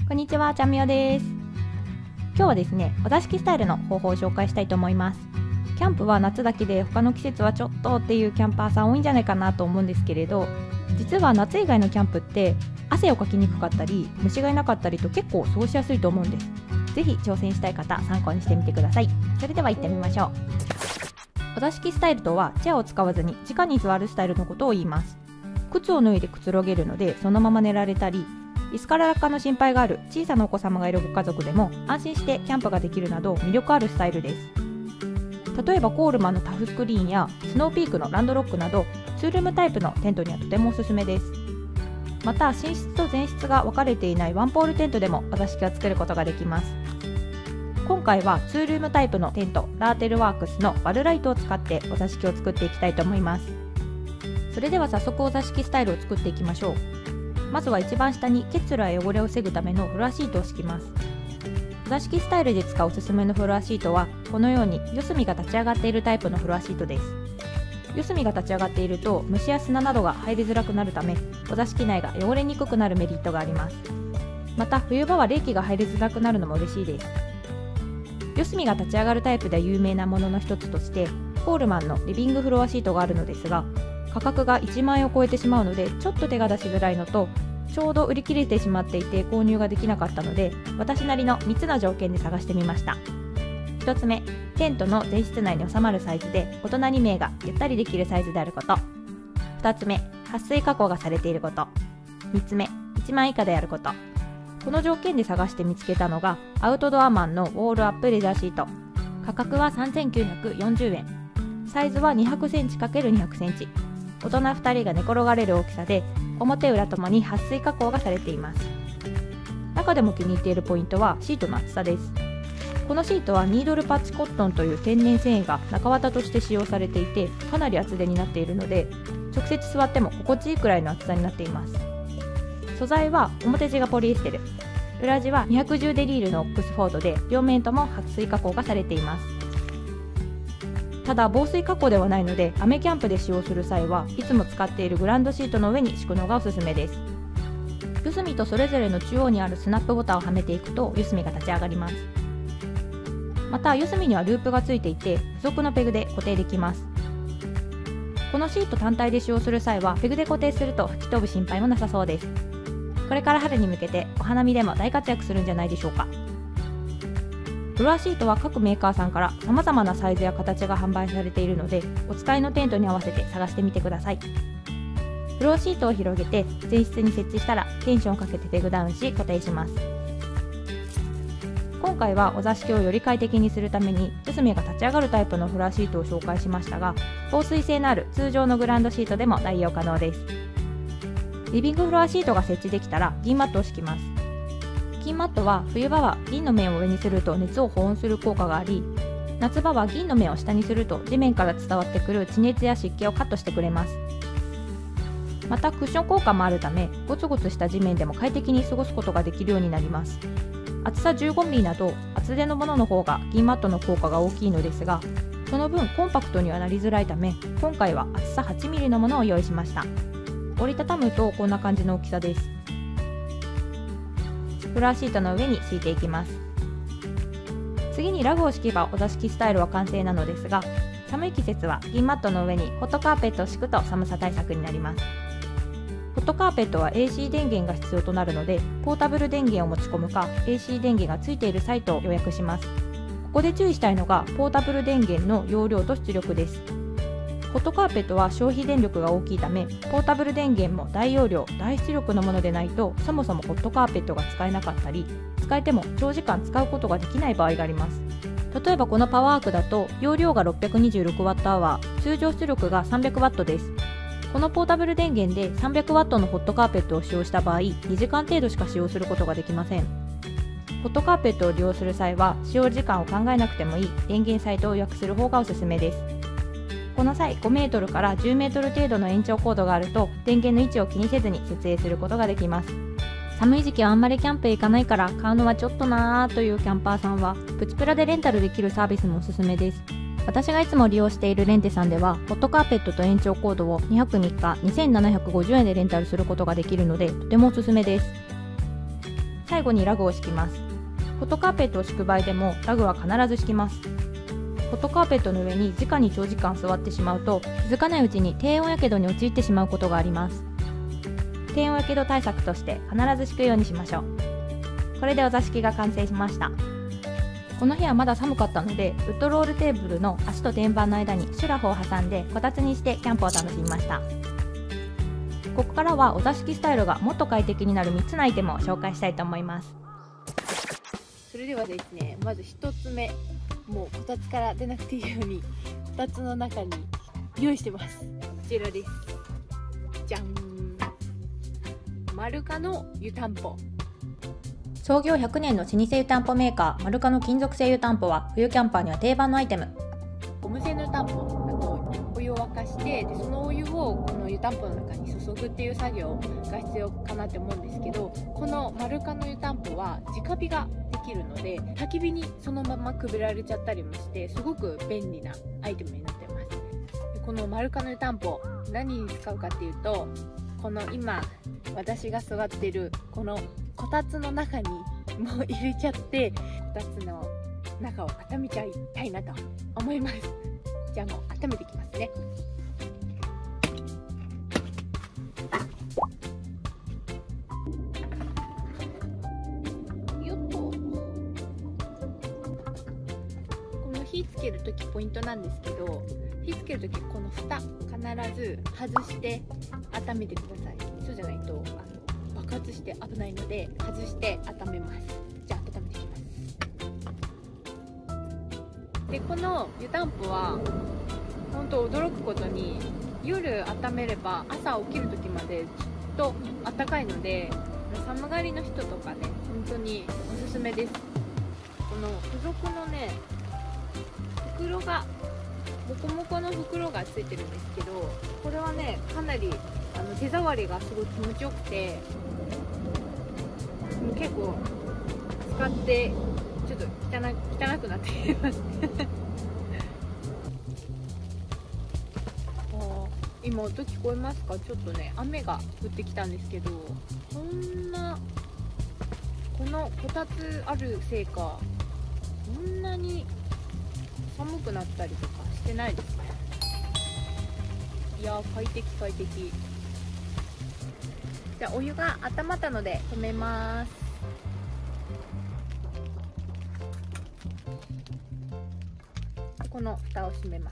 こんにちは、ちゃんみよです。今日はですね、お座敷スタイルの方法を紹介したいと思います。キャンプは夏だけで他の季節はちょっとっていうキャンパーさん多いんじゃないかなと思うんですけれど、実は夏以外のキャンプって汗をかきにくかったり虫がいなかったりと結構過ごしやすいと思うんです。ぜひ挑戦したい方、参考にしてみてください。それでは行ってみましょう。お座敷スタイルとはチェアを使わずに直に座るスタイルのことを言います。靴を脱いでくつろげるのでそのまま寝られたり、椅子から落下の心配がある小さなお子様がいるご家族でも安心してキャンプができるなど魅力あるスタイルです。例えばコールマンのタフスクリーンやスノーピークのランドロックなどツールームタイプのテントにはとてもおすすめです。また寝室と前室が分かれていないワンポールテントでもお座敷を作ることができます。今回はツールームタイプのテントラーテルワークスのバルライトを使ってお座敷を作っていきたいと思います。それでは早速お座敷スタイルを作っていきましょう。まずは一番下に結露や汚れを防ぐためのフロアシートを敷きます。お座敷スタイルで使うおすすめのフロアシートはこのように四隅が立ち上がっているタイプのフロアシートです。四隅が立ち上がっていると虫や砂などが入りづらくなるためお座敷内が汚れにくくなるメリットがあります。また冬場は冷気が入りづらくなるのも嬉しいです。四隅が立ち上がるタイプで有名なものの一つとしてコールマンのリビングフロアシートがあるのですが、価格が1万円を超えてしまうのでちょっと手が出しづらいのと、ちょうど売り切れてしまっていて購入ができなかったので私なりの3つの条件で探してみました。1つ目、テントの前室内に収まるサイズで大人2名がゆったりできるサイズであること。2つ目、撥水加工がされていること。3つ目、1万以下であること。この条件で探して見つけたのがアウトドアマンのウォールアップレジャーシート。価格は3940円。サイズは 200cm×200cm。大人2人が寝転がれる大きさで表裏ともに撥水加工がされています。中でも気に入っているポイントはシートの厚さです。このシートはニードルパッチコットンという天然繊維が中綿として使用されていてかなり厚手になっているので直接座っても心地いいくらいの厚さになっています。素材は表地がポリエステル、裏地は210デリールのオックスフォードで両面とも撥水加工がされています。ただ防水加工ではないので雨キャンプで使用する際はいつも使っているグランドシートの上に敷くのがおすすめです。四隅とそれぞれの中央にあるスナップボタンをはめていくと四隅が立ち上がります。また四隅にはループがついていて付属のペグで固定できます。このシート単体で使用する際はペグで固定すると吹き飛ぶ心配もなさそうです。これから春に向けてお花見でも大活躍するんじゃないでしょうか。フロアシートは各メーカーさんから様々なサイズや形が販売されているのでお使いのテントに合わせて探してみてください。フロアシートを広げて前室に設置したらテンションをかけてペグダウンし固定します。今回はお座敷をより快適にするために四隅が立ち上がるタイプのフロアシートを紹介しましたが、防水性のある通常のグランドシートでも代用可能です。リビングフロアシートが設置できたら銀マットを敷きます。銀マットは冬場は銀の面を上にすると熱を保温する効果があり、夏場は銀の面を下にすると地面から伝わってくる地熱や湿気をカットしてくれます。またクッション効果もあるためゴツゴツした地面でも快適に過ごすことができるようになります。厚さ 15mm など厚手のものの方が銀マットの効果が大きいのですが、その分コンパクトにはなりづらいため今回は厚さ 8mm のものを用意しました。折りたたむとこんな感じの大きさです。フロアシートの上に敷いていきます。次にラグを敷けばお座敷スタイルは完成なのですが、寒い季節は銀マットの上にホットカーペットを敷くと寒さ対策になります。ホットカーペットは AC 電源が必要となるのでポータブル電源を持ち込むか AC 電源がついているサイトを予約します。ここで注意したいのがポータブル電源の容量と出力です。ホットカーペットは消費電力が大きいためポータブル電源も大容量大出力のものでないとそもそもホットカーペットが使えなかったり、使えても長時間使うことができない場合があります。例えばこのパワーアークだと容量が 626Wh、通常出力が 300W です。このポータブル電源で 300W のホットカーペットを使用した場合2時間程度しか使用することができません。ホットカーペットを利用する際は使用時間を考えなくてもいい電源サイトを予約する方がおすすめです。この際 5m から 10m 程度の延長コードがあると電源の位置を気にせずに設営することができます。寒い時期はあんまりキャンプへ行かないから買うのはちょっとなーというキャンパーさんはプチプラでレンタルできるサービスもおすすめです。私がいつも利用しているレンテさんではホットカーペットと延長コードを2泊3日2750円でレンタルすることができるのでとてもおすすめです。 最後にラグを敷きます。ホットカーペットを敷く場合でもラグは必ず敷きます。ホットカーペットの上に直に長時間座ってしまうと、気づかないうちに低温やけどに陥ってしまうことがあります。低温やけど対策として必ず敷くようにしましょう。これでお座敷が完成しました。この日はまだ寒かったので、ウッドロールテーブルの足と天板の間にシュラフを挟んでこたつにしてキャンプを楽しみました。ここからはお座敷スタイルがもっと快適になる3つのアイテムを紹介したいと思います。 それではですね、まず1つ目、もうこたつから出なくていいようにこたつの中に用意してます。こちらです。じゃん、マルカの湯たんぽ。 創業100年の老舗湯たんぽメーカーマルカの金属製湯たんぽは冬キャンパーには定番のアイテム。 ゴム製の湯たんぽだとお湯を沸かして、でそのお湯をこの湯たんぽの中に注ぐっていう作業が必要かなって思うんですけど、このマルカの湯たんぽは直火ができるので、焚き火にそのままくべられちゃったりもして、すごく便利なアイテムになってます。でこのマルカの湯たんぽ、何に使うかっていうと、この今私が座ってるこのこたつの中にもう入れちゃって、こたつの中を温めちゃいたいなと思います。じゃあもう温めていきますね。よっと。この火つけるときポイントなんですけど、火つけるときこの蓋必ず外して温めてください。そうじゃないと爆発して危ないので、外して温めます。じゃあ温めていきます。でこの湯たんぽは本当驚くことに、夜温めれば朝起きる時までずっと暖かいので、寒がりの人とかね、本当におすすめです。この付属のね、袋がモコモコの袋がついてるんですけど、これはねかなり手触りがすごい気持ちよくて、結構使ってちょっと汚くなっています今音聞こえますか？ちょっとね雨が降ってきたんですけど、そんなこのこたつあるせいかそんなに寒くなったりとかしてないですね。いやー快適快適。じゃあお湯が温まったので止めます。この蓋を閉めます。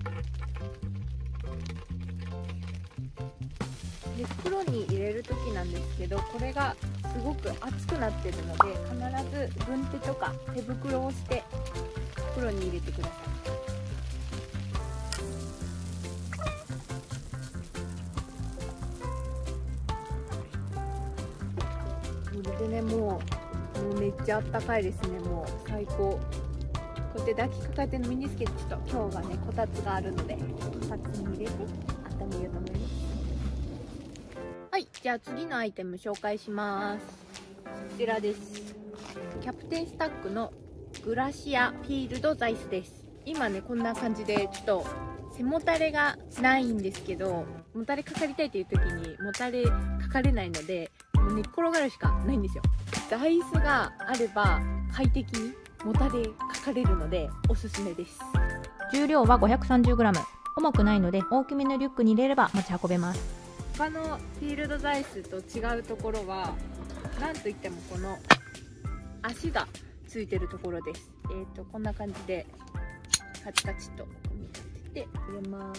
で袋に入れる時なんですけど、これがすごく熱くなってるので、必ず軍手とか手袋をして袋に入れてください。これでね、もうめっちゃあったかいですね。もう最高。こうやって抱きかかえてるの身につけて、ちょっと今日がねこたつがあるので、こたつに入れて温めようと思います。はい、じゃあ次のアイテム紹介します。こちらです。キャプテンスタックのグラシアフィールドザイスです。今ねこんな感じで、ちょっと背もたれがないんですけど、もたれかかりたいという時にもたれかかれないので、もう寝っ転がるしかないんですよ。座椅子があれば快適にもたれかかれるのでおすすめです。 重量は 530g、 重くないので大きめのリュックに入れれば持ち運べます。 他のフィールドザイスと違うところは、なんといってもこの足がついてるところです。こんな感じでカチカチと組み立てて入れます。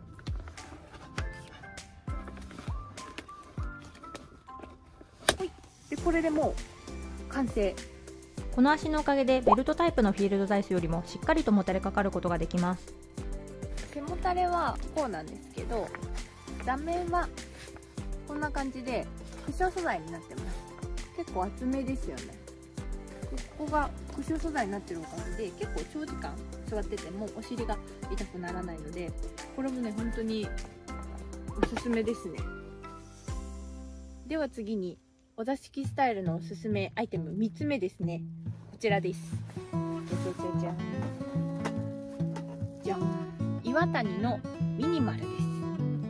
はい、でこれでもう完成。 この足のおかげでベルトタイプのフィールドザイスよりもしっかりともたれかかることができます。 背もたれはこうなんですけど、座面はこんな感じでクッション素材になってます。結構厚めですよね。ここがクッション素材になってるおかげで、結構長時間座っててもお尻が痛くならないので、これもね本当におすすめですね。では次にお座敷スタイルのおすすめアイテム3つ目ですね。こちらです。じゃじゃじゃんじゃん、岩谷のミニマルです。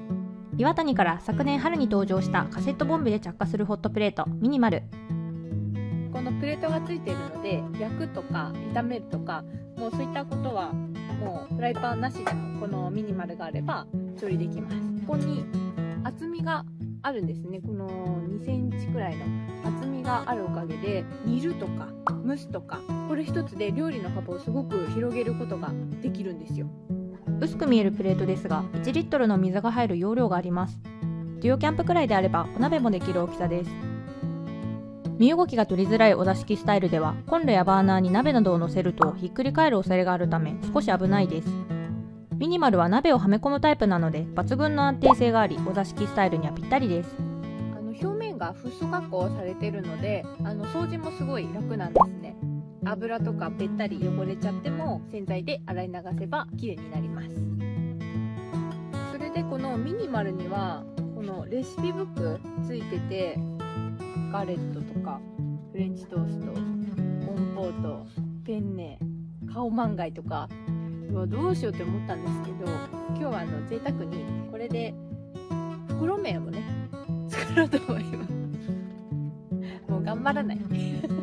岩谷から昨年春に登場したカセットボンベで着火するホットプレートミニマル。 このプレートがついているので、焼くとか炒めるとか、もうそういったことはもうフライパンなしでもこのミニマルがあれば調理できます。ここに厚みがあるんですね。この2センチくらいの厚みがあるおかげで、煮るとか蒸すとか、これ一つで料理の幅をすごく広げることができるんですよ。 薄く見えるプレートですが、1リットルの水が入る容量があります。デュオキャンプくらいであればお鍋もできる大きさです。身動きが取りづらいお座敷スタイルでは、コンロやバーナーに鍋などを乗せるとひっくり返る恐れがあるため少し危ないです。ミニマルは鍋をはめ込むタイプなので抜群の安定性があり、お座敷スタイルにはぴったりです。 表面がフッ素加工されてるので、掃除もすごい楽なんですね。油とかべったり汚れちゃっても洗剤で洗い流せば綺麗になります。それでこのミニマルにはこのレシピブックついてて、ガレットとかフレンチトースト、コンポート、ペンネ、カオマンガイとか、どうしようって思ったんですけど、今日は贅沢にこれで袋麺をね作ろうと思います。もう頑張らない。今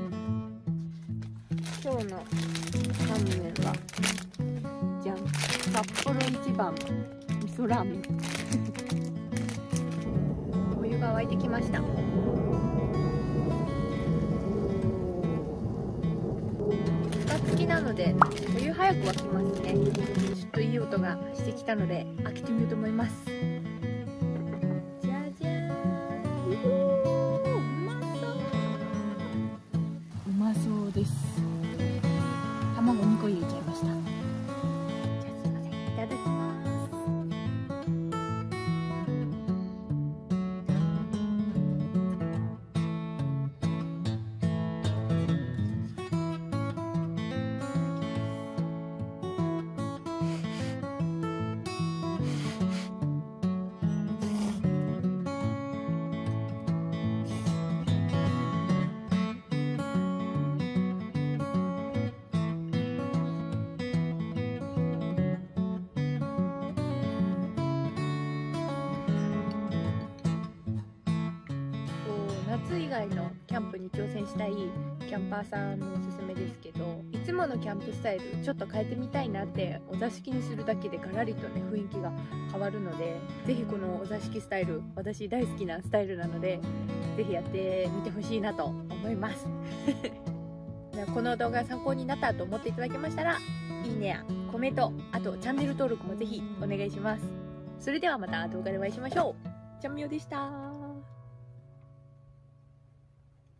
日の乾麺はじゃん、札幌一番味噌ラーメン。お湯が沸いてきました。蓋付きなのでお湯早く沸きますね。ちょっといい音がしてきたので開けてみようと思います。じゃじゃーん。うまそうです。卵2個入れちゃいました。じゃあすいません、いただきます。夏以外のキャンプに挑戦したいキャンパーさんのおすすめですけど、いつものキャンプスタイルちょっと変えてみたいなって、お座敷にするだけでガラリとね雰囲気が変わるので、ぜひこのお座敷スタイル、私大好きなスタイルなので、ぜひやってみてほしいなと思います。この動画が参考になったと思っていただけましたら、いいねやコメント、あとチャンネル登録もぜひお願いします。それではまた動画でお会いしましょう。ちゃんみよでした。